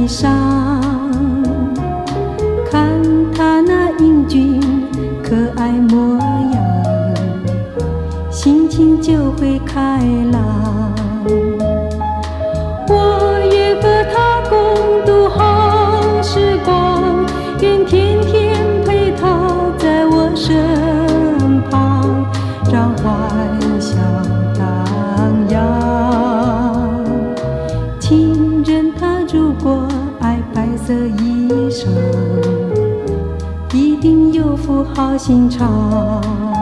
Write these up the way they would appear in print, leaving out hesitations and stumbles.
衣裳，看他那英俊可爱模样，心情就会开朗。我愿和他共度好时光，愿天天陪他在我身旁，让欢笑荡漾。情人他如果爱白色衣裳，一定有副好心肠。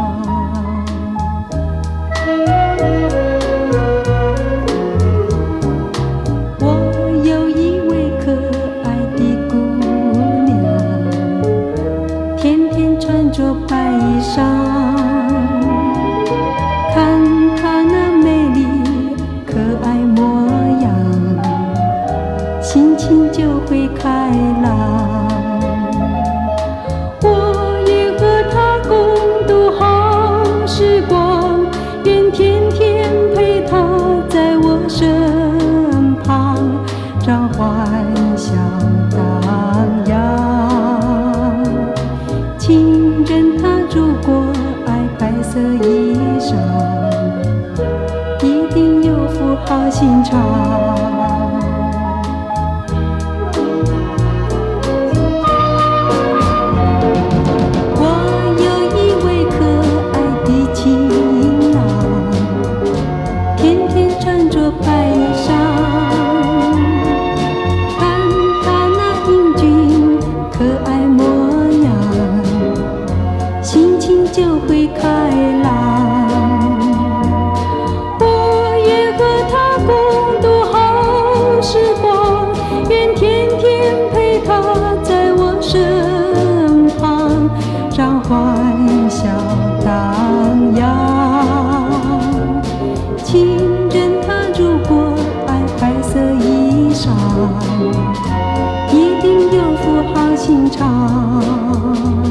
我有一位可爱的姑娘，天天穿着白衣裳，看她那美丽可爱模样，心情就会开朗。我愿和她共度好时光，愿天天陪她在我身旁，让欢笑荡漾。情人他如果爱白色衣裳，一定有副好心肠。白衣裳，看他那英俊可爱模样，心情就会开朗。我愿和他共度好时光，愿天天陪他在我身旁，让欢笑荡漾。情人他如果爱白色衣裳，一定有副好心肠。